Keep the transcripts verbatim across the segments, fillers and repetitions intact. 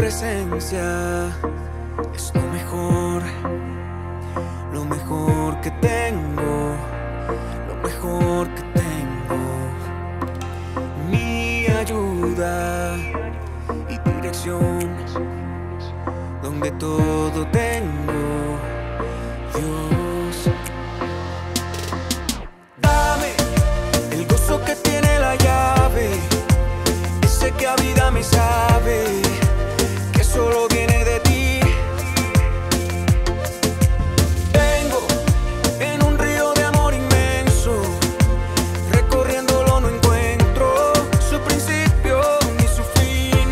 presencia es lo mejor, lo mejor que tengo, lo mejor que tengo. Mi ayuda y dirección, donde todo tengo, Dios. Dame el gozo que tiene la llave, ese que a vida me sabe, que solo viene de ti. Vengo en un río de amor inmenso, recorriéndolo no encuentro su principio ni su fin.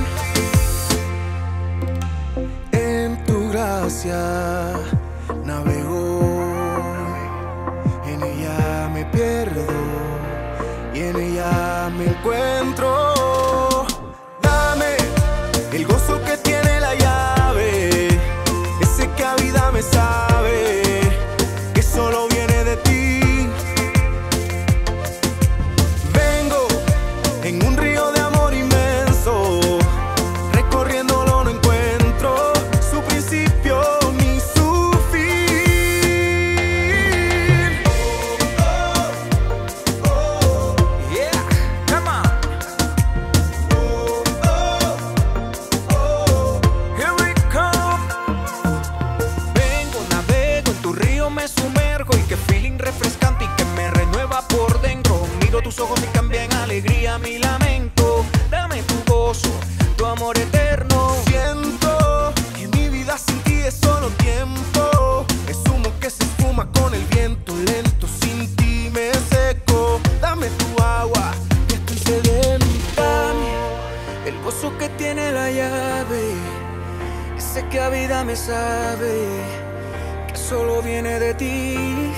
En tu gracia navego, en ella me pierdo y en ella me encuentro. El gozo que tiene la llave, ese que a vida me sabe, que solo viene de ti. Vengo en un río de amor inmenso, recorriéndolo no encuentro su principio ni su fin. Oh, oh, oh, yeah, come on. Me sumerjo y qué feeling refrescante y que me renueva por dentro. Miro tus ojos y cambia en alegría mi lamento. Dame tu gozo, tu amor eterno. Siento que mi vida sin ti es solo tiempo, es humo que se esfuma con el viento lento. Sin ti me seco. Dame tu agua, que estoy sediento. Dame el gozo que tiene la llave, ese que a vida me sabe, solo viene de ti.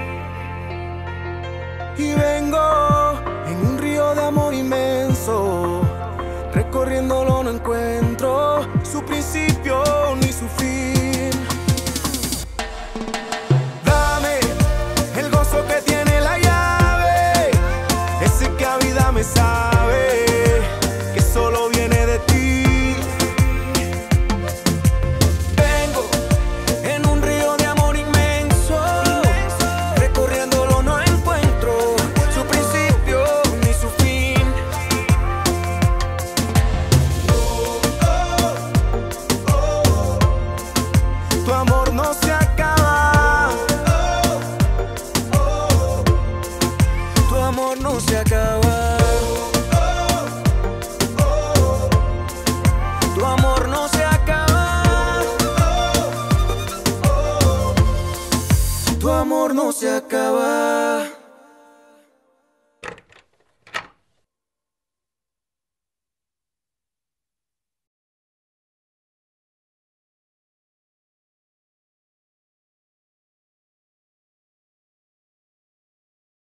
Y vengo en un río de amor inmenso, recorriéndolo no encuentro su principio ni su fin. Dame el gozo que tiene la llave, ese que a vida me sabe, que solo viene de ti. Tu amor no se acaba, tu amor no se acaba, tu amor no se acaba, tu amor no se acaba.